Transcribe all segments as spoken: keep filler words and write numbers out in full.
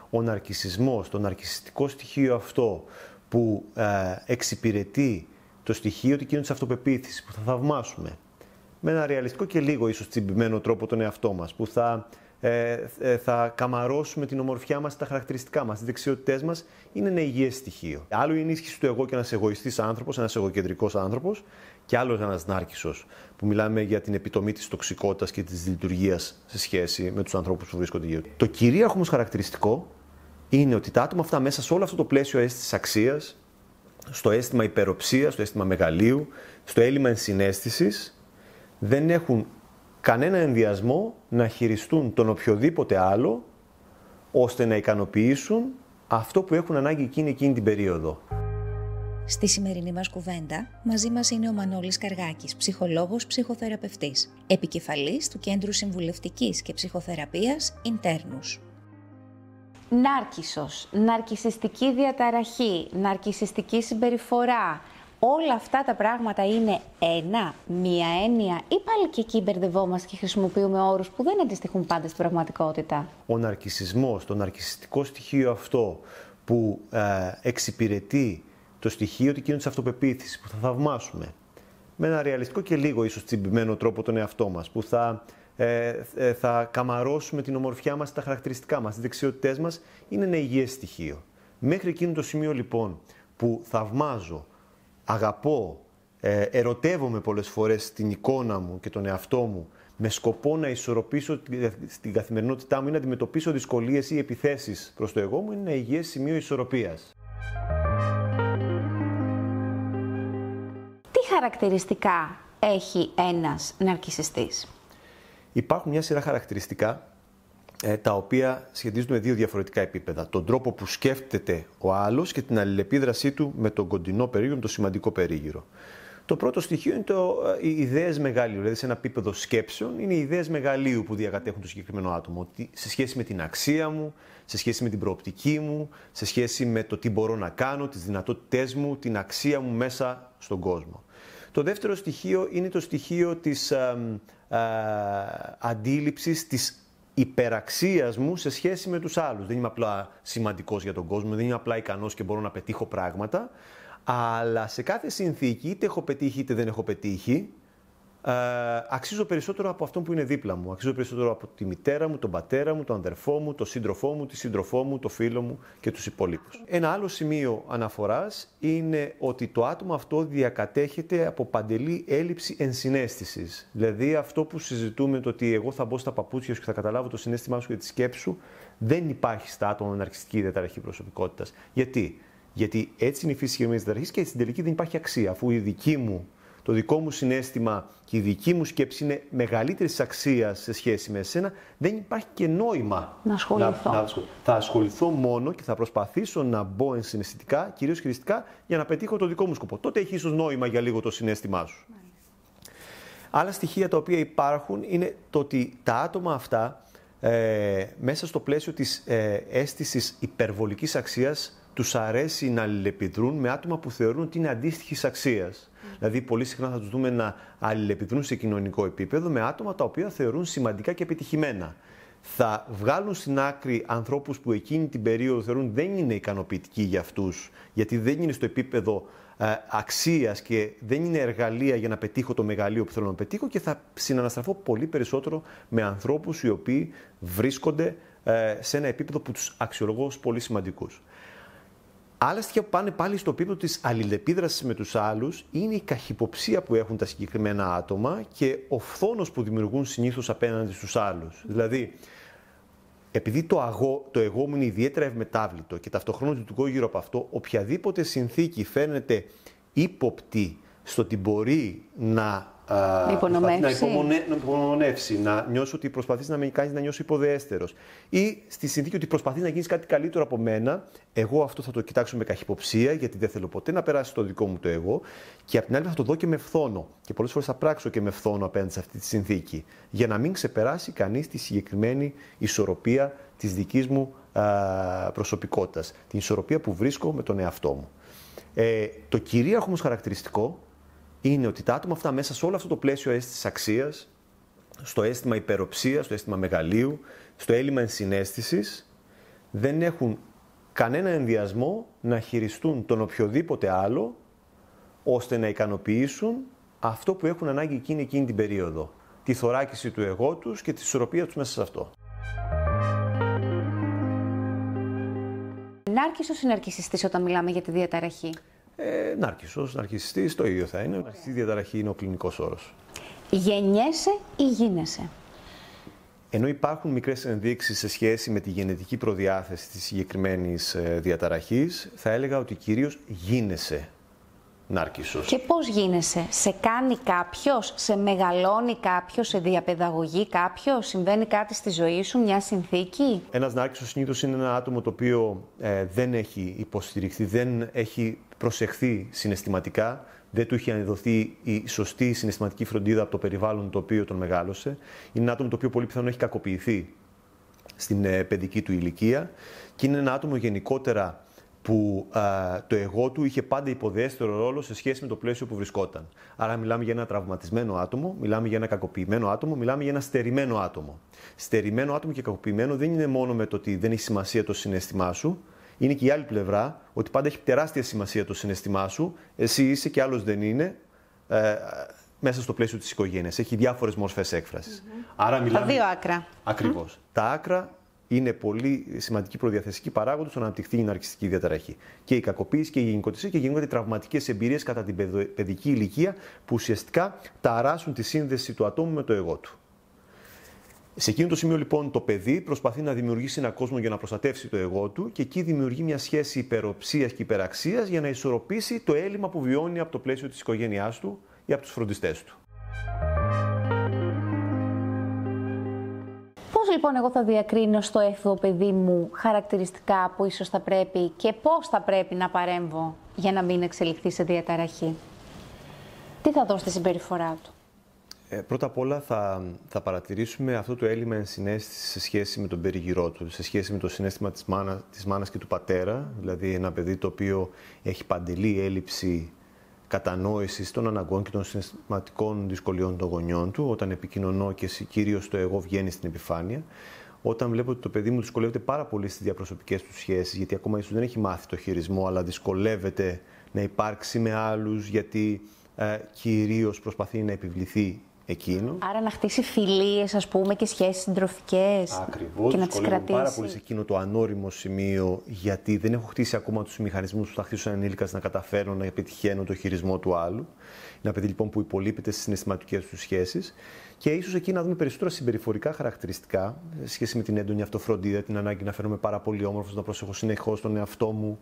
ο ναρκισσισμός, το ναρκισσιστικό στοιχείο αυτό που ε, εξυπηρετεί το στοιχείο του εκείνου της αυτοπεποίθησης, που θα θαυμάσουμε με ένα ρεαλιστικό και λίγο ίσως τσιμπημένο τρόπο τον εαυτό μας, που θα, ε, ε, θα καμαρώσουμε την ομορφιά μας, τα χαρακτηριστικά μας, τις δεξιότητές μας, είναι ένα υγιές στοιχείο. Άλλο η ενίσχυση του εγώ και ένας εγωιστής άνθρωπος, ένας εγωκεντρικός άνθρωπος, και άλλο ένας νάρκισσος, που μιλάμε για την επιτομή της τοξικότητας και της λειτουργίας σε σχέση με τους ανθρώπους που βρίσκονται γύρω. Το κυρίαρχο όμως χαρακτηριστικό είναι ότι τα άτομα αυτά μέσα σε όλο αυτό το πλαίσιο αίσθησης αξίας, στο αίσθημα υπεροψίας, στο αίσθημα μεγαλείου, στο έλλειμμα ενσυναίσθησης, δεν έχουν κανένα ενδιασμό να χειριστούν τον οποιοδήποτε άλλο, ώστε να ικανοποιήσουν αυτό που έχουν ανάγκη εκείνη, εκείνη την περίοδο. Στη σημερινή μας κουβέντα, μαζί μας είναι ο Μανώλης Καργάκης, ψυχολόγος, ψυχοθεραπευτής, επικεφαλής του Κέντρου Συμβουλευτικής και Ψυχοθεραπείας Ιντέρνους. Νάρκισσος, ναρκισσιστική διαταραχή, ναρκισσιστική συμπεριφορά, όλα αυτά τα πράγματα είναι ένα, μία έννοια, ή πάλι και εκεί μπερδευόμαστε και χρησιμοποιούμε όρους που δεν αντιστοιχούν πάντα στην πραγματικότητα? Ο ναρκισσισμός, το ναρκισσιστικό στοιχείο αυτό που ε, εξυπηρετεί το στοιχείο του εκείνου της αυτοπεποίθησης, που θα θαυμάσουμε με ένα ρεαλιστικό και λίγο ίσως τσιμπημένο τρόπο τον εαυτό μας, που θα, ε, ε, θα καμαρώσουμε την ομορφιά μας, τα χαρακτηριστικά μας, τις δεξιότητές μας, είναι ένα υγιές στοιχείο. Μέχρι εκείνο το σημείο λοιπόν που θαυμάζω, αγαπώ, ε, ερωτεύομαι πολλές φορές την εικόνα μου και τον εαυτό μου με σκοπό να ισορροπήσω στην καθημερινότητά μου ή να αντιμετωπίσω δυσκολίες ή επιθέσεις προς το εγώ μου, είναι ένα υγιές σημείο ισορροπίας. Τι χαρακτηριστικά έχει ένας ναρκισσιστής? Υπάρχουν μια σειρά χαρακτηριστικά ε, τα οποία σχετίζονται με δύο διαφορετικά επίπεδα. Τον τρόπο που σκέφτεται ο άλλος και την αλληλεπίδρασή του με τον κοντινό περίγυρο, με το σημαντικό περίγυρο. Το πρώτο στοιχείο είναι το, οι ιδέες μεγαλείου, δηλαδή σε ένα επίπεδο σκέψεων είναι οι ιδέες μεγαλείου που διακατέχουν το συγκεκριμένο άτομο. Ότι σε σχέση με την αξία μου, σε σχέση με την προοπτική μου, σε σχέση με το τι μπορώ να κάνω, τις δυνατότητές μου, την αξία μου μέσα στον κόσμο. Το δεύτερο στοιχείο είναι το στοιχείο της α, α, αντίληψης της υπεραξίας μου σε σχέση με τους άλλους. Δεν είμαι απλά σημαντικός για τον κόσμο, δεν είμαι απλά ικανός και μπορώ να πετύχω πράγματα, αλλά σε κάθε συνθήκη, είτε έχω πετύχει είτε δεν έχω πετύχει, ε, αξίζω περισσότερο από αυτόν που είναι δίπλα μου. Αξίζω περισσότερο από τη μητέρα μου, τον πατέρα μου, τον αδερφό μου, τον σύντροφό μου, τη σύντροφό μου, το φίλο μου και τους υπολείπους. Ένα άλλο σημείο αναφοράς είναι ότι το άτομο αυτό διακατέχεται από παντελή έλλειψη ενσυναίσθησης. Δηλαδή αυτό που συζητούμε, το ότι εγώ θα μπω στα παπούτσια σου και θα καταλάβω το συναίσθημά σου και τη σκέψη σου, δεν υπάρχει στα άτομα με ναρκισσιστική διαταραχή προσωπικότητας. Γιατί? Γιατί έτσι είναι η φύση της διαταραχής και στην τελική δεν υπάρχει αξία, αφού η δική μου, το δικό μου συναίσθημα και η δική μου σκέψη είναι μεγαλύτερης αξίας σε σχέση με εσένα, δεν υπάρχει και νόημα να ασχοληθώ. Να, να, θα ασχοληθώ μόνο και θα προσπαθήσω να μπω ενσυναισθητικά, κυρίως χρηστικά, για να πετύχω το δικό μου σκοπό. Τότε έχει ίσως νόημα για λίγο το συναίσθημά σου. Ναι. Άλλα στοιχεία τα οποία υπάρχουν είναι το ότι τα άτομα αυτά, ε, μέσα στο πλαίσιο της ε, αίσθησης υπερβολικής αξίας, τους αρέσει να αλληλεπιδρούν με άτομα που θεωρούν ότι είναι αντίστοιχης αξίας. Mm. Δηλαδή, πολύ συχνά θα τους δούμε να αλληλεπιδρούν σε κοινωνικό επίπεδο με άτομα τα οποία θεωρούν σημαντικά και επιτυχημένα. Θα βγάλουν στην άκρη ανθρώπους που εκείνη την περίοδο θεωρούν δεν είναι ικανοποιητικοί για αυτούς, γιατί δεν είναι στο επίπεδο ε, αξίας και δεν είναι εργαλεία για να πετύχω το μεγαλείο που θέλω να πετύχω, και θα συναναστραφώ πολύ περισσότερο με ανθρώπους οι οποίοι βρίσκονται ε, σε ένα επίπεδο που τους αξιολογώ ως πολύ σημαντικούς. Άλλα στοιχεία που πάνε πάλι στο επίπεδο της αλληλεπίδρασης με τους άλλους είναι η καχυποψία που έχουν τα συγκεκριμένα άτομα και ο φθόνος που δημιουργούν συνήθως απέναντι στους άλλους. Δηλαδή, επειδή το, αγώ, το εγώ μου είναι ιδιαίτερα ευμετάβλητο και ταυτοχρόνως λειτουργώ γύρω από αυτό, οποιαδήποτε συνθήκη φαίνεται ύποπτη στο ότι μπορεί να υπονομεύσει. Να, υπομονε, να υπομονεύσει, να νιώσω ότι προσπαθείς να με κάνεις να νιώσω υποδεέστερος, ή στη συνθήκη ότι προσπαθείς να γίνεις κάτι καλύτερο από μένα, εγώ αυτό θα το κοιτάξω με καχυποψία, γιατί δεν θέλω ποτέ να περάσει το δικό μου το εγώ, και απ' την άλλη θα το δω και με φθόνο. Και πολλές φορές θα πράξω και με φθόνο απέναντι σε αυτή τη συνθήκη, για να μην ξεπεράσει κανείς τη συγκεκριμένη ισορροπία της δικής μου α, προσωπικότητας, την ισορροπία που βρίσκω με τον εαυτό μου. Ε, το κυρίαρχο όμως χαρακτηριστικό είναι ότι τα άτομα αυτά μέσα σε όλο αυτό το πλαίσιο αίσθησης αξίας, στο αίσθημα υπεροψίας, στο αίσθημα μεγαλείου, στο έλλειμμα ενσυναίσθησης, δεν έχουν κανένα ενδιασμό να χειριστούν τον οποιοδήποτε άλλο, ώστε να ικανοποιήσουν αυτό που έχουν ανάγκη εκείνη, εκείνη την περίοδο. Τη θωράκιση του εγώ τους και τη ισορροπία τους μέσα σε αυτό. Νάρκισσος ή ναρκισσιστής όταν μιλάμε για τη διαταραχή? Ε, νάρκισσος, ναρκισσιστής, το ίδιο θα είναι. Η ναρκισσιστική διαταραχή είναι ο κλινικός όρος. Γεννιέσαι ή γίνεσαι? Ενώ υπάρχουν μικρές ενδείξεις σε σχέση με τη γενετική προδιάθεση της συγκεκριμένης διαταραχής, θα έλεγα ότι κυρίως γίνεσαι νάρκισσος. Και πώς γίνεσαι? Σε κάνει κάποιος, σε μεγαλώνει κάποιος, σε διαπαιδαγωγεί κάποιος, συμβαίνει κάτι στη ζωή σου, μια συνθήκη? Ένας νάρκισσος συνήθως είναι ένα άτομο το οποίο ε, δεν έχει υποστηριχθεί, δεν έχει προσεχθεί συναισθηματικά, δεν του είχε δοθεί η σωστή συναισθηματική φροντίδα από το περιβάλλον το οποίο τον μεγάλωσε. Είναι ένα άτομο το οποίο πολύ πιθανόν έχει κακοποιηθεί στην ε, παιδική του ηλικία και είναι ένα άτομο γενικότερα που α, το εγώ του είχε πάντα υποδέστερο ρόλο σε σχέση με το πλαίσιο που βρισκόταν. Άρα μιλάμε για ένα τραυματισμένο άτομο, μιλάμε για ένα κακοποιημένο άτομο, μιλάμε για ένα στερημένο άτομο. Στερημένο άτομο και κακοποιημένο δεν είναι μόνο με το ότι δεν έχει σημασία το συναίσθημά σου, είναι και η άλλη πλευρά, ότι πάντα έχει τεράστια σημασία το συναίσθημά σου, εσύ είσαι και άλλος δεν είναι, ε, μέσα στο πλαίσιο της οικογένειας. Έχει διάφορες μορφές έκφρασης. Mm-hmm. Άρα μιλάμε... Τα δύο άκρα. Ακριβώς. Mm-hmm. Τα άκρα είναι πολύ σημαντικοί προδιαθεσικοί παράγοντες στο να αναπτυχθεί η ναρκισσιστική διαταραχή. Και η κακοποίηση και η γενικοτησία και γενικότερα οι τραυματικές εμπειρίες κατά την παιδική ηλικία που ουσιαστικά ταράσουν τη σύνδεση του ατόμου με το εγώ του. Σε εκείνο το σημείο λοιπόν το παιδί προσπαθεί να δημιουργήσει έναν κόσμο για να προστατεύσει το εγώ του και εκεί δημιουργεί μια σχέση υπεροψίας και υπεραξίας για να ισορροπήσει το έλλειμμα που βιώνει από το πλαίσιο της οικογένειάς του ή από τους φροντιστές του. Πώς λοιπόν εγώ θα διακρίνω στο έφηβο παιδί μου χαρακτηριστικά που ίσως θα πρέπει και πώς θα πρέπει να παρέμβω για να μην εξελιχθεί σε διαταραχή? Τι θα δω στη συμπεριφορά του? Ε, πρώτα απ' όλα θα, θα παρατηρήσουμε αυτό το έλλειμμα ενσυναίσθησης σε σχέση με τον περιγυρό του, σε σχέση με το συναίσθημα της, μάνα, της μάνας και του πατέρα, δηλαδή ένα παιδί το οποίο έχει παντελή έλλειψη κατανόησης των αναγκών και των συναισθηματικών δυσκολιών των γονιών του, όταν επικοινωνώ και κυρίως το εγώ βγαίνει στην επιφάνεια. Όταν βλέπω ότι το παιδί μου δυσκολεύεται πάρα πολύ στις διαπροσωπικές του σχέσεις, γιατί ακόμα ίσως δεν έχει μάθει το χειρισμό, αλλά δυσκολεύεται να υπάρξει με άλλους, γιατί ε, κυρίως προσπαθεί να επιβληθεί εκείνο. Άρα να χτίσει φιλίες, ας πούμε, και σχέσεις συντροφικές. Ακριβώς. Και να τις κρατήσει. Πάρα πολύ σε εκείνο το ανώριμο σημείο, γιατί δεν έχω χτίσει ακόμα τους μηχανισμούς που θα χτίσω έναν ενήλικα να καταφέρω να πετυχαίνω το χειρισμό του άλλου. Είναι ένα παιδί λοιπόν που υπολείπεται στις συναισθηματικές του σχέσεις. Και ίσως εκεί να δούμε περισσότερα συμπεριφορικά χαρακτηριστικά, σε σχέση με την έντονη αυτοφροντίδα, την ανάγκη να φαίνομαι πάρα πολύ όμορφος, να προσέχω συνεχώς τον εαυτό μου,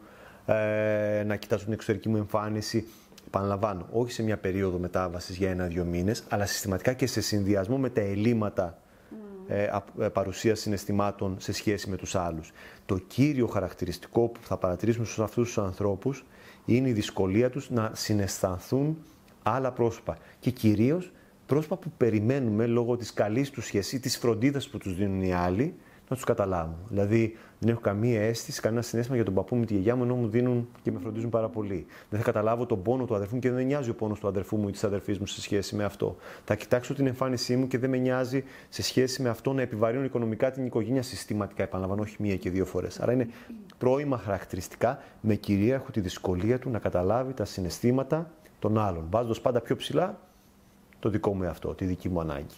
ε, να κοιτάζω την εξωτερική μου εμφάνιση. Επαναλαμβάνω, όχι σε μια περίοδο μετάβασης για ένα-δύο μήνες, αλλά συστηματικά και σε συνδυασμό με τα ελλείμματα mm. ε, παρουσίας συναισθημάτων σε σχέση με τους άλλους. Το κύριο χαρακτηριστικό που θα παρατηρήσουμε στους αυτούς τους ανθρώπους είναι η δυσκολία τους να συναισθανθούν άλλα πρόσωπα και κυρίως πρόσωπα που περιμένουμε λόγω της καλής τους σχέσης ή της φροντίδας που τους δίνουν οι άλλοι να τους καταλάβουν. Δηλαδή, δεν έχω καμία αίσθηση, κανένα συναίσθημα για τον παππού μου, τη γιαγιά μου, ενώ μου δίνουν και με φροντίζουν πάρα πολύ. Δεν θα καταλάβω τον πόνο του αδερφού μου και δεν με νοιάζει ο πόνος του αδερφού μου ή της αδερφής μου σε σχέση με αυτό. Θα κοιτάξω την εμφάνισή μου και δεν με νοιάζει σε σχέση με αυτό να επιβαρύνω οικονομικά την οικογένεια συστηματικά. Επαναλαμβάνω, όχι μία και δύο φορές. Άρα είναι πρώιμα χαρακτηριστικά με κυρίαρχο τη δυσκολία του να καταλάβει τα συναισθήματα των άλλων, βάζοντας πάντα πιο ψηλά το δικό μου εαυτό, τη δική μου ανάγκη.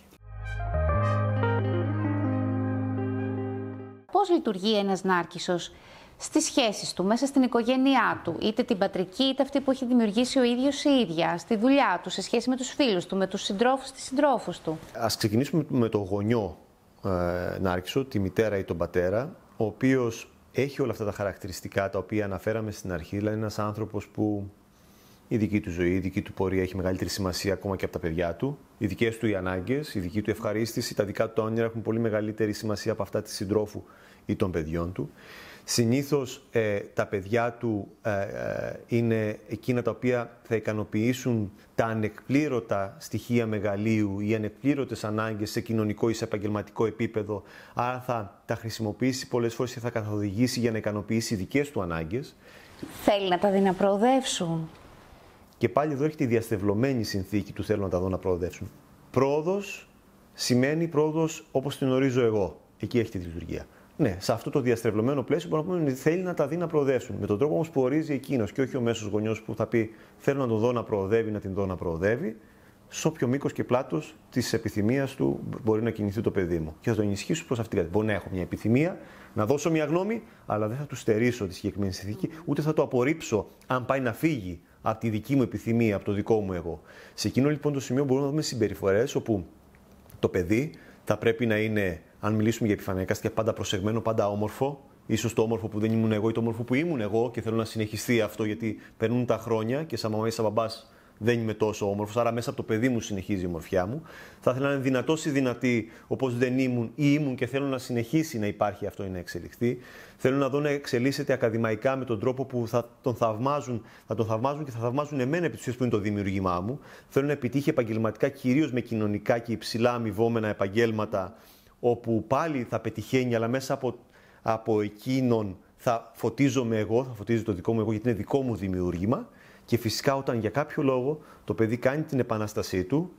Πώς λειτουργεί ένας νάρκισσος στις σχέσεις του, μέσα στην οικογένειά του, είτε την πατρική είτε αυτή που έχει δημιουργήσει ο ίδιος η ίδια, στη δουλειά του, σε σχέση με τους φίλους του, με τους συντρόφους, τις συντρόφους του? Ας ξεκινήσουμε με το γονιό ε, νάρκισσο, τη μητέρα ή τον πατέρα, ο οποίος έχει όλα αυτά τα χαρακτηριστικά τα οποία αναφέραμε στην αρχή, δηλαδή ένας άνθρωπος που η δική του ζωή, η δική του πορεία έχει μεγαλύτερη σημασία ακόμα και από τα παιδιά του. Οι δικές του οι ανάγκες, η δική του ευχαρίστηση, τα δικά του όνειρα έχουν πολύ μεγαλύτερη σημασία από αυτά της συντρόφου ή των παιδιών του. Συνήθως ε, τα παιδιά του ε, ε, είναι εκείνα τα οποία θα ικανοποιήσουν τα ανεκπλήρωτα στοιχεία μεγαλείου ή ανεκπλήρωτες ανάγκες σε κοινωνικό ή σε επαγγελματικό επίπεδο. Άρα θα τα χρησιμοποιήσει πολλές φορές και θα καθοδηγήσει για να ικανοποιήσει οι δικές του ανάγκες. Θέλει να τα δει να προοδεύσουν. Και πάλι εδώ έρχεται η διαστευλωμένη συνθήκη του θέλω να τα δω να προοδεύσουν. Πρόοδος σημαίνει πρόοδος όπως την ορίζω εγώ. Εκεί έχει τη λειτουργία. ναι, σε αυτό το διαστρεβλωμένο πλαίσιο μπορούμε να πούμε ότι θέλει να τα δει να προοδεύσουν. Με τον τρόπο όμως που ορίζει εκείνος και όχι ο μέσος γονιός που θα πει θέλω να τον δω να προοδεύει, να την δω να προοδεύει, σε όποιο μήκος και πλάτος της επιθυμίας του μπορεί να κινηθεί το παιδί μου. Και θα τον ενισχύσω προς αυτήν την κατεύθυνση. Μπορεί να έχω μια επιθυμία, να δώσω μια γνώμη, αλλά δεν θα του στερήσω τη συγκεκριμένη συνθήκη, ούτε θα το απορρίψω αν πάει να φύγει από τη δική μου επιθυμία, από το δικό μου εγώ. Σε εκείνο λοιπόν το σημείο μπορούμε να δούμε συμπεριφορές όπου το παιδί θα πρέπει να είναι, αν μιλήσουμε για επιφανειακά στοιχεία, πάντα προσεγμένο, πάντα όμορφο. Ίσως το όμορφο που δεν ήμουν εγώ ή το όμορφο που ήμουν εγώ και θέλω να συνεχιστεί αυτό γιατί περνούν τα χρόνια και σαν μαμά ή σαν μπαμπάς δεν είμαι τόσο όμορφος, άρα μέσα από το παιδί μου συνεχίζει η ομορφιά μου. Θα ήθελα να είναι δυνατός ή δυνατή όπως δεν ήμουν ή ήμουν και θέλω να συνεχίσει να υπάρχει αυτό ή να εξελιχθεί. Θέλω να δω να εξελίσσεται ακαδημαϊκά με τον τρόπο που θα τον θαυμάζουν, θα τον θαυμάζουν και θα θαυμάζουν εμένα επί της ουσίας που είναι το δημιουργήμά μου. Θέλω να επιτύχει επαγγελματικά, κυρίως με κοινωνικά και υψηλά αμοιβόμενα επαγγέλματα, όπου πάλι θα πετυχαίνει, αλλά μέσα από, από εκείνον θα φωτίζομαι εγώ, θα φωτίζει το δικό μου εγώ, γιατί είναι δικό μου δημιούργημα. Και φυσικά όταν για κάποιο λόγο το παιδί κάνει την επανάστασή του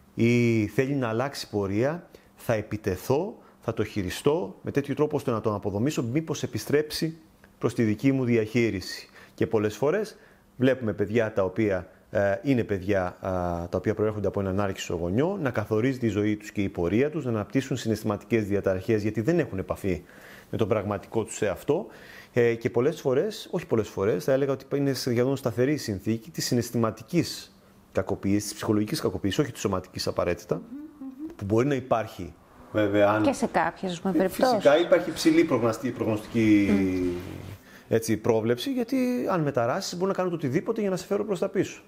ή θέλει να αλλάξει πορεία, θα επιτεθώ, θα το χειριστώ με τέτοιο τρόπο ώστε να τον αποδομήσω, μήπως επιστρέψει προς τη δική μου διαχείριση. Και πολλές φορές βλέπουμε παιδιά τα οποία ε, είναι παιδιά ε, τα οποία προέρχονται από έναν άρχισο γονιό, να καθορίζει τη ζωή τους και η πορεία τους, να αναπτύσσουν συναισθηματικές διαταραχές γιατί δεν έχουν επαφή με τον πραγματικό τους εαυτό. Ε, και πολλές φορές, όχι πολλές φορές, θα έλεγα ότι είναι σχεδόν σταθερή η συνθήκη της συναισθηματικής κακοποίησης, της ψυχολογικής κακοποίησης, όχι της σωματικής απαραίτητα, mm-hmm. που μπορεί να υπάρχει βέβαια. Αν... Και σε κάποιες περιπτώσεις. Φυσικά υπάρχει ψηλή προγνωστική mm. έτσι, πρόβλεψη, γιατί αν μεταράσεις μπορεί να κάνω το οτιδήποτε για να σε φέρω προς τα πίσω.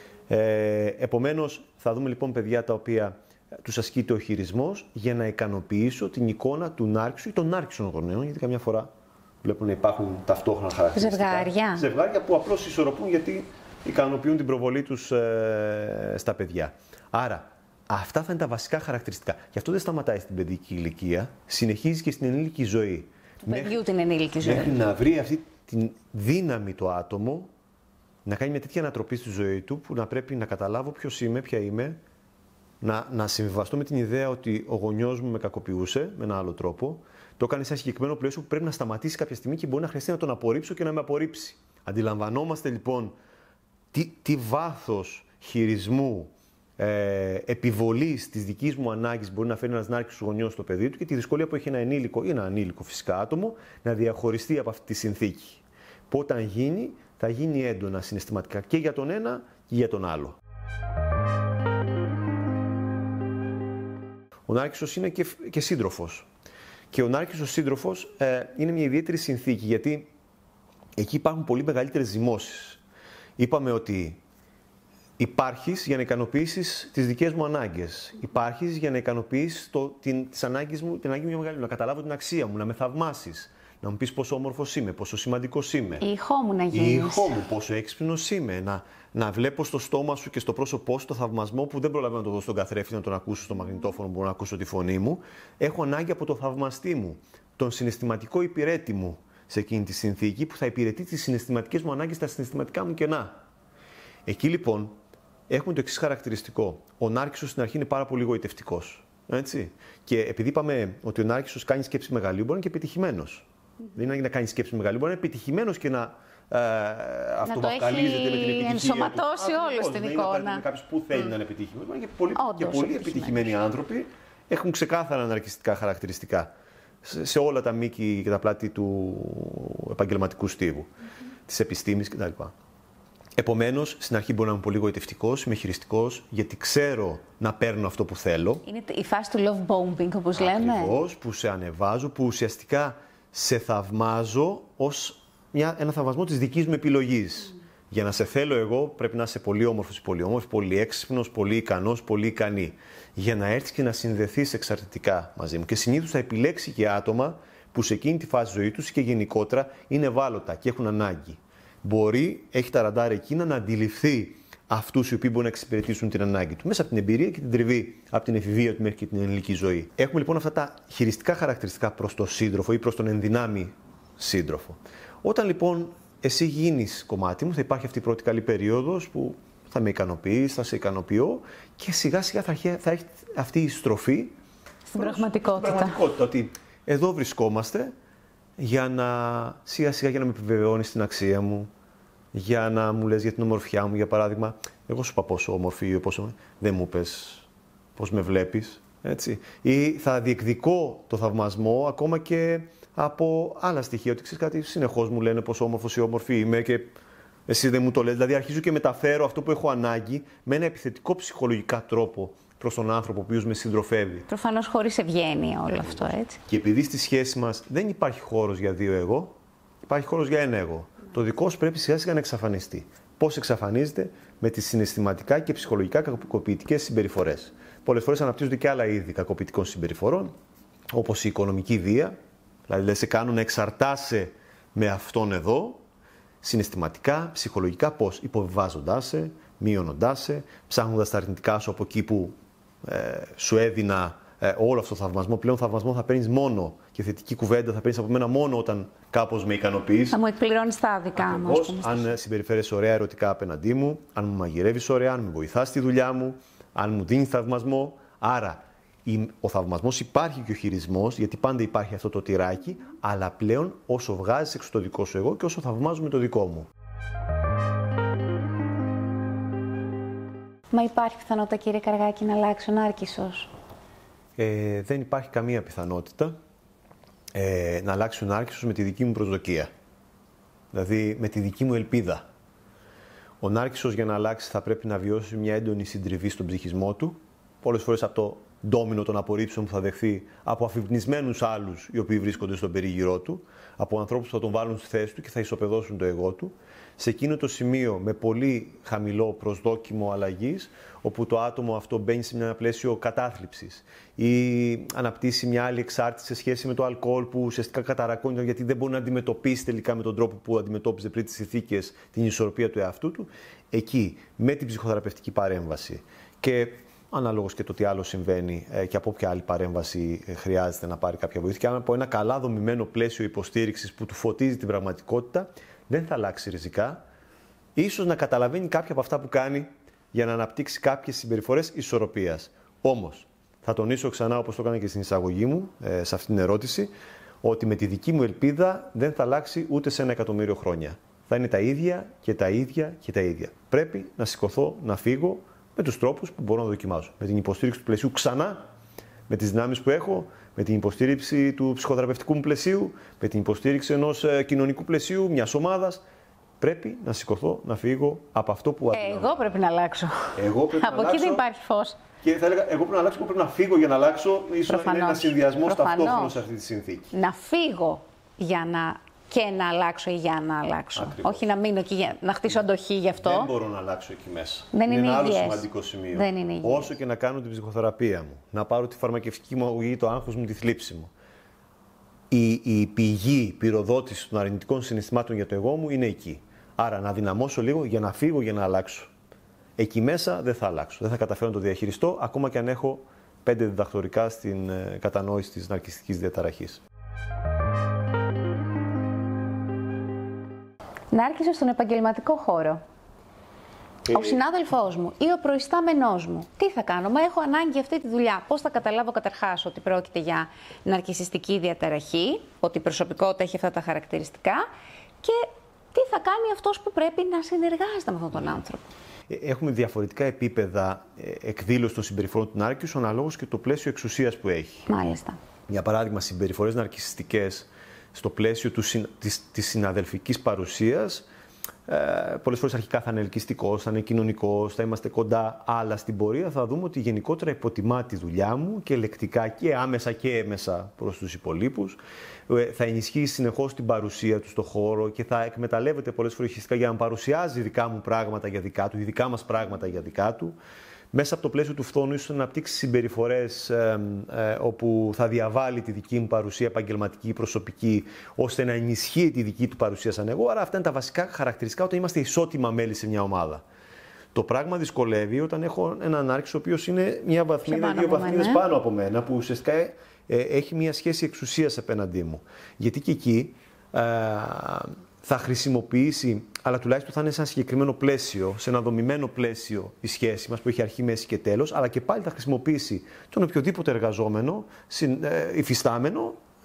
Ε, επομένως, θα δούμε λοιπόν παιδιά τα οποία τους ασκείται ο χειρισμός για να ικανοποιήσω την εικόνα του νάρκισσου ή των νάρκισσων γονέων, γιατί καμιά φορά βλέπουν να υπάρχουν ταυτόχρονα χαρακτηριστικά. Ζευγάρια. Ζευγάρια που απλώς ισορροπούν γιατί ικανοποιούν την προβολή τους ε, στα παιδιά. Άρα, αυτά θα είναι τα βασικά χαρακτηριστικά. Και αυτό δεν σταματάει στην παιδική ηλικία, συνεχίζει και στην ενήλικη ζωή. Του παιδιού την ενήλικη ζωή. Μέχρι να βρει αυτή τη δύναμη το άτομο να κάνει μια τέτοια ανατροπή στη ζωή του που να πρέπει να καταλάβω ποιος είμαι, ποια είμαι, να, να συμβιβαστώ με την ιδέα ότι ο γονιός μου με κακοποιούσε με έναν άλλο τρόπο. Το έκανε σε ένα συγκεκριμένο πλαίσιο που πρέπει να σταματήσει κάποια στιγμή και μπορεί να χρειαστεί να τον απορρίψω και να με απορρίψει. Αντιλαμβανόμαστε λοιπόν τι, τι βάθος χειρισμού, ε, επιβολής της δικής μου ανάγκης μπορεί να φέρει ένας νάρκισσος γονιός στο παιδί του και τη δυσκολία που έχει ένα ενήλικο ή ένα ανήλικο φυσικά άτομο να διαχωριστεί από αυτή τη συνθήκη. Που όταν γίνει, θα γίνει έντονα συναισθηματικά και για τον ένα και για τον άλλο. Ο νάρκισσος είναι και, και σύντροφος. Και ο νάρκισσος σύντροφος ε, είναι μια ιδιαίτερη συνθήκη, γιατί εκεί υπάρχουν πολύ μεγαλύτερες ζυμώσεις. Είπαμε ότι υπάρχεις για να ικανοποιήσεις τις δικές μου ανάγκες. Υπάρχεις για να ικανοποιήσεις το, την, τις ανάγκες μου, την ανάγκη μου για μεγαλύτερη, να καταλάβω την αξία μου, να με θαυμάσεις, να μου πεις πόσο όμορφος είμαι, πόσο σημαντικός είμαι. Η ηχό μου να γίνεις. Η ηχό μου, πόσο έξυπνος είμαι. Να, να βλέπω στο στόμα σου και στο πρόσωπό σου το θαυμασμό που δεν προλαβαίνω να το δω στον καθρέφτη, να τον ακούσω στο μαγνητόφωνο, μπορώ να ακούσω τη φωνή μου. Έχω ανάγκη από το θαυμαστή μου, τον συναισθηματικό υπηρέτη μου σε εκείνη τη συνθήκη που θα υπηρετεί τις συναισθηματικές μου ανάγκες, τα συναισθηματικά μου κενά. Εκεί λοιπόν έχουμε το εξής χαρακτηριστικό. Ο νάρκισσος στην αρχή είναι πάρα πολύ γοητευτικός. Έτσι. Και επειδή είπαμε ότι ο νάρκισσος κάνει σκέψη μεγαλείου, μπορεί να είναι και επιτυχημένος. Mm. Δεν είναι να κάνει σκέψη μεγαλείου, μπορεί να είναι επιτυχημένος και να ε, αυτοβακαλίζεται με την επιτυχία. Να το έχει ενσωματώσει του. όλο στην εικόνα. Να είναι κάποιος που θέλει mm. να είναι επιτυχημένος. Και πολύ, και πολύ επιτυχημένοι άνθρωποι έχουν ξεκάθαρα ναρκισσιστικά χαρακτηριστικά σε, σε όλα τα μήκη και τα πλάτη του επαγγελματικού στίβου, mm-hmm. της επιστήμης κτλ. Επομένως, στην αρχή μπορώ να είμαι πολύ γοητευτικός, είμαι χειριστικός, γιατί ξέρω να παίρνω αυτό που θέλω. Είναι η φάση του love bombing, όπως λέμε. Ακριβώς, που σε ανεβάζω, που ουσιαστικά σε θαυμάζω ως μια, ένα θαυμασμό της δικής μου επιλογής. Mm. Για να σε θέλω εγώ πρέπει να είσαι πολύ όμορφος ή πολύ όμορφη, πολύ έξυπνος, πολύ ικανός, πολύ ικανή. Για να έρθεις και να συνδεθείς εξαρτητικά μαζί μου. Και συνήθως θα επιλέξει και άτομα που σε εκείνη τη φάση ζωή τους και γενικότερα είναι ευάλωτα και έχουν ανάγκη. Μπορεί, έχει τα ραντάρ εκείνα να αντιληφθεί αυτούς οι οποίοι μπορούν να εξυπηρετήσουν την ανάγκη του μέσα από την εμπειρία και την τριβή από την εφηβεία του μέχρι και την ενηλική ζωή. Έχουμε λοιπόν αυτά τα χειριστικά χαρακτηριστικά προς τον σύντροφο ή προς τον ενδυνάμει σύντροφο. Όταν λοιπόν εσύ γίνεις κομμάτι μου, θα υπάρχει αυτή η πρώτη καλή περίοδος που θα με ικανοποιείς, θα σε ικανοποιώ και σιγά σιγά θα έχει, θα έχει αυτή η στροφή στην πραγματικότητα. Στην πραγματικότητα ότι εδώ βρισκόμαστε. για να σιγά σιγά για να με επιβεβαιώνεις την αξία μου, για να μου λες για την ομορφιά μου, για παράδειγμα. Εγώ σου είπα πόσο ομορφή, πόσο... δεν μου πες πώς με βλέπεις, έτσι. Ή θα διεκδικώ το θαυμασμό ακόμα και από άλλα στοιχεία, ότι ξέρεις κάτι, συνεχώς μου λένε πόσο όμορφος ή όμορφη είμαι και εσύ δεν μου το λες. Δηλαδή αρχίζω και μεταφέρω αυτό που έχω ανάγκη με ένα επιθετικό ψυχολογικά τρόπο προς τον άνθρωπο ο οποίος με συντροφεύει. Προφανώς χωρίς ευγένεια όλο αυτό, έτσι. Και επειδή στη σχέση μας δεν υπάρχει χώρος για δύο εγώ, υπάρχει χώρος για ένα εγώ. Το δικό σου πρέπει σιγά σιγά να εξαφανιστεί. Πώς εξαφανίζεται? Με τις συναισθηματικά και ψυχολογικά κακοποιητικές συμπεριφορές. Πολλές φορές αναπτύσσονται και άλλα είδη κακοποιητικών συμπεριφορών, όπως η οικονομική βία, δηλαδή σε κάνουν να εξαρτάσαι με αυτόν εδώ, συναισθηματικά, ψυχολογικά, πώς? Υποβιβάζοντάς σε, μείωνοντάς σε, ψάχνοντας τα αρνητικά σου από εκεί που ε, σου έδινα ε, όλο αυτό το θαυμασμό. Πλέον θαυμασμό θα παίρνεις μόνο και θετική κουβέντα θα παίρνεις από μένα μόνο όταν κάπως με ικανοποιείς. Θα μου εκπληρώνεις τα δικά μου. Αν συμπεριφέρεσαι ωραία ερωτικά απέναντί μου, αν μου μαγειρεύεις ωραία, αν με βοηθάς στη δουλειά μου, αν μου δίνεις θαυμασμό. Άρα ο θαυμασμός υπάρχει και ο χειρισμός, γιατί πάντα υπάρχει αυτό το τυράκι, αλλά πλέον όσο βγάζεις έξω το δικό σου εγώ και όσο θαυμάζουμε το δικό μου. Μα υπάρχει πιθανότητα, κύριε Καργάκη, να αλλάξει ο Νάρκισσος? Ε, δεν υπάρχει καμία πιθανότητα ε, να αλλάξει ο Νάρκισσος με τη δική μου προσδοκία. Δηλαδή με τη δική μου ελπίδα. Ο Νάρκισσος για να αλλάξει θα πρέπει να βιώσει μια έντονη συντριβή στον ψυχισμό του, πολλές φορές από το ντόμινο των απορρίψεων που θα δεχθεί από αφυπνισμένους άλλους οι οποίοι βρίσκονται στον περίγυρό του, από ανθρώπους που θα τον βάλουν στη θέση του και θα ισοπεδώσουν το εγώ του, σε εκείνο το σημείο με πολύ χαμηλό προσδόκιμο αλλαγής, όπου το άτομο αυτό μπαίνει σε ένα πλαίσιο κατάθλιψης ή αναπτύσσει μια άλλη εξάρτηση σε σχέση με το αλκοόλ που ουσιαστικά καταρακώνει γιατί δεν μπορεί να αντιμετωπίσει τελικά με τον τρόπο που αντιμετώπιζε πριν τις συνθήκες την ισορροπία του εαυτού του. Εκεί, με την ψυχοθεραπευτική παρέμβαση και ανάλογος και το τι άλλο συμβαίνει και από ποια άλλη παρέμβαση χρειάζεται να πάρει κάποια βοήθεια, και αν από ένα καλά δομημένο πλαίσιο υποστήριξης που του φωτίζει την πραγματικότητα, δεν θα αλλάξει ριζικά. Ίσως να καταλαβαίνει κάποια από αυτά που κάνει για να αναπτύξει κάποιες συμπεριφορές ισορροπίας. Όμως, θα τονίσω ξανά, όπως το έκανα και στην εισαγωγή μου, σε αυτήν την ερώτηση, ότι με τη δική μου ελπίδα δεν θα αλλάξει ούτε σε ένα εκατομμύριο χρόνια. Θα είναι τα ίδια και τα ίδια και τα ίδια. Πρέπει να σηκωθώ, να φύγω με τους τρόπους που μπορώ να δοκιμάσω. Με την υποστήριξη του πλαισίου ξανά, με τις δυνάμεις που έχω, με την υποστήριξη του ψυχοθεραπευτικού μου πλαισίου, με την υποστήριξη ενός κοινωνικού πλαισίου, μιας ομάδας. Πρέπει να σηκωθώ, να φύγω από αυτό που αδυναμώ. Εγώ πρέπει να αλλάξω. Εγώ πρέπει από να εκεί αλλάξω. δεν υπάρχει φως. Και θα έλεγα, εγώ πρέπει να αλλάξω, εγώ πρέπει να φύγω για να αλλάξω. Ίσως να είναι ένα συνδυασμό ταυτόχρονο σε αυτή τη συνθήκη. Να φύγω για να και να αλλάξω ή για να αλλάξω. Ακριβώς. Όχι να μείνω εκεί, για... να χτίσω αντοχή γι' αυτό. Δεν μπορώ να αλλάξω εκεί μέσα. Δεν είναι είναι ένα άλλο ίδιες. σημαντικό σημείο. Δεν είναι ίδιες. Όσο και να κάνω την ψυχοθεραπεία μου, να πάρω τη φαρμακευτική μου αγωγή, το άγχος μου, τη θλίψη μου. Η, η πηγή, η πυροδότηση των αρνητικών συναισθημάτων για το εγώ μου είναι εκεί. Άρα να δυναμώσω λίγο για να φύγω, για να αλλάξω. Εκεί μέσα δεν θα αλλάξω. Δεν θα καταφέρω να το διαχειριστώ, ακόμα και αν έχω πέντε διδακτορικά στην ε, κατανόηση της ναρκισσιστικής διαταραχής. Νάρκισσος στον επαγγελματικό χώρο. Ε... Ο συνάδελφός μου ή ο προϊστάμενός μου, τι θα κάνω? Μα έχω ανάγκη αυτή τη δουλειά. Πώς θα καταλάβω καταρχάς ότι πρόκειται για ναρκισσιστική διαταραχή, ότι η προσωπικότητα έχει αυτά τα χαρακτηριστικά και τι θα κάνει αυτός που πρέπει να συνεργάζεται με αυτόν τον άνθρωπο? Έχουμε διαφορετικά επίπεδα εκδήλωση των συμπεριφορών του νάρκισσου, αναλόγως και το πλαίσιο εξουσίας που έχει. Μάλιστα. Για παράδειγμα, συμπεριφορές ναρκισσιστικές στο πλαίσιο του, της, της συναδελφικής παρουσίας, ε, πολλές φορές αρχικά θα είναι ελκυστικός, θα είναι κοινωνικός, θα είμαστε κοντά, αλλά στην πορεία θα δούμε ότι γενικότερα υποτιμά τη δουλειά μου και λεκτικά και άμεσα και έμεσα προς τους υπολείπους. Ε, θα ενισχύει συνεχώς την παρουσία του στο χώρο και θα εκμεταλλεύεται πολλές φορές για να παρουσιάζει δικά μου πράγματα για δικά του, δικά μας πράγματα για δικά του. Μέσα από το πλαίσιο του φθόνου, ίσως να αναπτύξει συμπεριφορές ε, ε, όπου θα διαβάλει τη δική μου παρουσία επαγγελματική, προσωπική, ώστε να ενισχύει τη δική του παρουσία σαν εγώ. Άρα αυτά είναι τα βασικά χαρακτηριστικά όταν είμαστε ισότιμα μέλη σε μια ομάδα. Το πράγμα δυσκολεύει όταν έχω έναν άρχης ο οποίος είναι μια βαθμίδα, δύο βαθμίδες πάνω από μένα, που ουσιαστικά ε, ε, έχει μια σχέση εξουσίας απέναντί μου. Γιατί και εκεί ε, θα χρησιμοποιήσει, αλλά τουλάχιστον θα είναι σε ένα συγκεκριμένο πλαίσιο, σε ένα δομημένο πλαίσιο η σχέση μας που έχει αρχή, μέση και τέλος, αλλά και πάλι θα χρησιμοποιήσει τον οποιοδήποτε εργαζόμενο, υφιστάμενο,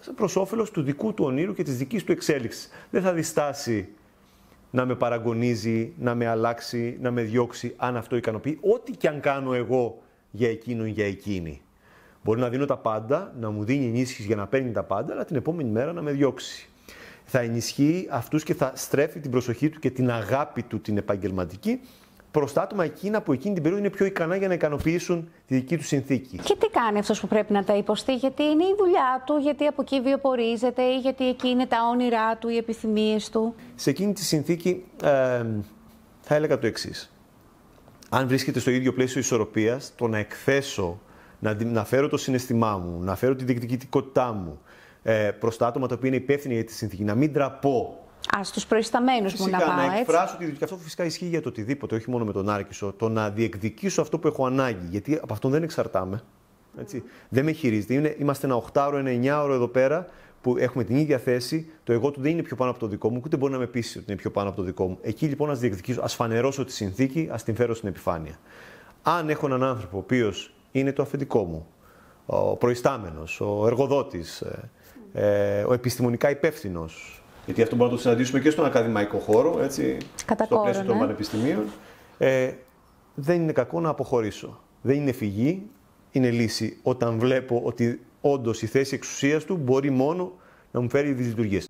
προς όφελος του δικού του ονείρου και της δικής του εξέλιξης. Δεν θα διστάσει να με παραγωνίζει, να με αλλάξει, να με διώξει, αν αυτό ικανοποιεί, ό,τι και αν κάνω εγώ για εκείνον ή για εκείνη. Μπορεί να δίνω τα πάντα, να μου δίνει ενίσχυση για να παίρνει τα πάντα, αλλά την επόμενη μέρα να με διώξει. Θα ενισχύει αυτούς και θα στρέφει την προσοχή του και την αγάπη του την επαγγελματική προς τα άτομα εκείνα που εκείνη την περίοδο είναι πιο ικανά για να ικανοποιήσουν τη δική του συνθήκη. Και τι κάνει αυτός που πρέπει να τα υποστεί, γιατί είναι η δουλειά του, γιατί από εκεί βιοπορίζεται ή γιατί εκεί είναι τα όνειρά του, οι επιθυμίες του. Σε εκείνη τη συνθήκη ε, θα έλεγα το εξής. Αν βρίσκεται στο ίδιο πλαίσιο ισορροπίας, το να εκθέσω, να, να φέρω το συναισθημά μου, να φέρω την διεκδικητικότητά μου ε, προς τα άτομα τα οποία είναι υπεύθυνα για τη συνθήκη, να μην ντραπώ. Α, στους προϊσταμένους μου να πάω, να έτσι. εκφράσω τη και αυτό φυσικά ισχύει για το οτιδήποτε, όχι μόνο με τον Άρκησο. Το να διεκδικήσω αυτό που έχω ανάγκη, γιατί από αυτόν δεν εξαρτάμαι. Έτσι. Mm. Δεν με χειρίζεται. Είναι, είμαστε ένα οκτάωρο, ένα εννιάωρο εδώ πέρα που έχουμε την ίδια θέση. Το εγώ του δεν είναι πιο πάνω από το δικό μου, ούτε μπορεί να με πείσει ότι είναι πιο πάνω από το δικό μου. Εκεί λοιπόν ας διεκδικήσω, ας φανερώσω τη συνθήκη, ας την φέρω στην επιφάνεια. Αν έχω έναν άνθρωπο ο οποίος είναι το αφεντικό μου, ο προϊστάμενος, ο εργοδότης, ε, ο επιστημονικά υπεύθυνος. Γιατί αυτό μπορούμε να το συναντήσουμε και στον ακαδημαϊκό χώρο, έτσι, στο πλαίσιο των πανεπιστημίων. Ε, δεν είναι κακό να αποχωρήσω. Δεν είναι φυγή, είναι λύση όταν βλέπω ότι όντως η θέση εξουσίας του μπορεί μόνο να μου φέρει δυσλειτουργίες.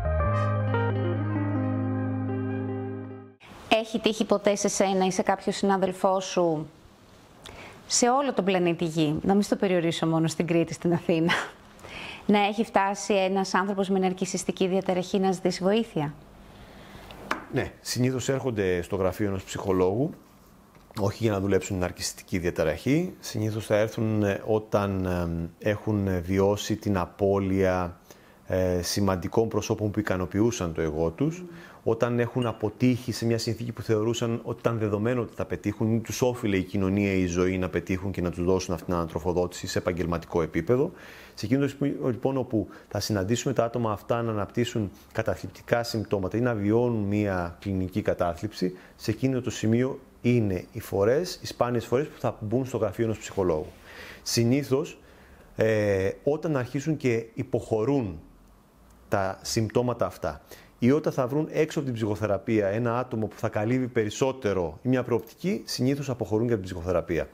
Έχει τύχει ποτέ σε σένα ή σε κάποιο συνάδελφό σου, σε όλο τον πλανήτη Γη, να μην στο περιορίσω μόνο στην Κρήτη, στην Αθήνα, να έχει φτάσει ένας άνθρωπος με ναρκισσιστική διαταραχή να ζητήσει βοήθεια? Ναι, συνήθως έρχονται στο γραφείο ενός ψυχολόγου, όχι για να δουλέψουν ναρκισσιστική διαταραχή. Συνήθως θα έρθουν όταν έχουν βιώσει την απώλεια ε, σημαντικών προσώπων που ικανοποιούσαν το εγώ τους, mm. όταν έχουν αποτύχει σε μια συνθήκη που θεωρούσαν ότι ήταν δεδομένο ότι θα πετύχουν ή τους όφιλε η κοινωνία ή η ζωή να πετύχουν και να τους δώσουν αυτήν την ανατροφοδότηση σε επαγγελματικό επίπεδο. Σε εκείνο λοιπόν όπου θα συναντήσουμε τα άτομα αυτά να αναπτύσσουν καταθλιπτικά συμπτώματα ή να βιώνουν μια κλινική κατάθλιψη, σε εκείνο το σημείο είναι οι φορές, οι σπάνιες φορές που θα μπουν στο γραφείο ενός ψυχολόγου. Συνήθως, ε, όταν αρχίσουν και υποχωρούν τα συμπτώματα αυτά ή όταν θα βρουν έξω από την ψυχοθεραπεία ένα άτομο που θα καλύβει περισσότερο ή μια προοπτική, συνήθως αποχωρούν και από την ψυχοθεραπεία.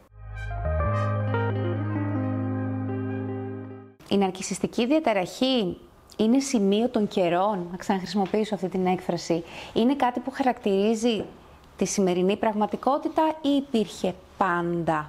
Η ναρκισσιστική διαταραχή είναι σημείο των καιρών, να ξαναχρησιμοποιήσω αυτή την έκφραση. Είναι κάτι που χαρακτηρίζει τη σημερινή πραγματικότητα ή υπήρχε πάντα?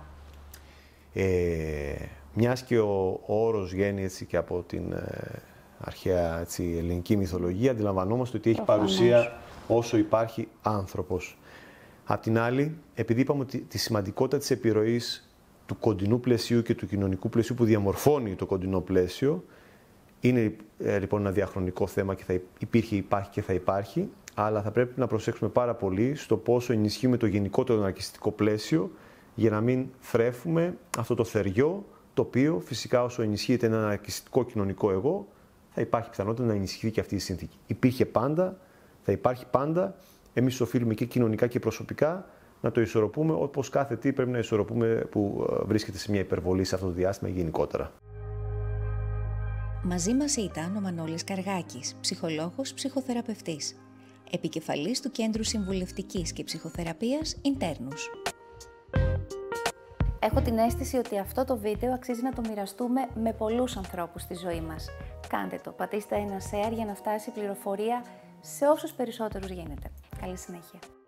Ε, μιας και ο, ο όρος βγαίνει έτσι και από την ε, αρχαία έτσι, ελληνική μυθολογία, αντιλαμβανόμαστε ότι έχει Προφανώς. παρουσία όσο υπάρχει άνθρωπος. Απ' την άλλη, επειδή είπαμε ότι τη σημαντικότητα της επιρροής του κοντινού πλαισίου και του κοινωνικού πλαισίου που διαμορφώνει το κοντινό πλαίσιο, είναι ε, λοιπόν ένα διαχρονικό θέμα και θα υπήρχε, υπάρχει και θα υπάρχει, αλλά θα πρέπει να προσέξουμε πάρα πολύ στο πόσο ενισχύουμε το γενικότερο ναρκισσιστικό πλαίσιο για να μην θρέφουμε αυτό το θεριό, το οποίο φυσικά όσο ενισχύεται ένα ναρκισσιστικό κοινωνικό εγώ, θα υπάρχει πιθανότητα να ενισχυθεί και αυτή η συνθήκη. Υπήρχε πάντα, θα υπάρχει πάντα. Εμείς οφείλουμε και κοινωνικά και προσωπικά να το ισορροπούμε, όπως κάθε τι πρέπει να ισορροπούμε που βρίσκεται σε μια υπερβολή σε αυτό το διάστημα γενικότερα. Μαζί μας ήταν ο Μανώλης Καργάκης, ψυχολόγος, ψυχοθεραπευτής, επικεφαλής του Κέντρου Συμβουλευτικής και Ψυχοθεραπείας Ιντέρνους. Έχω την αίσθηση ότι αυτό το βίντεο αξίζει να το μοιραστούμε με πολλούς ανθρώπους στη ζωή μας. Κάντε το, πατήστε ένα share για να φτάσει η πληροφορία σε όσους περισσότερους γίνεται. Καλή συνέχεια.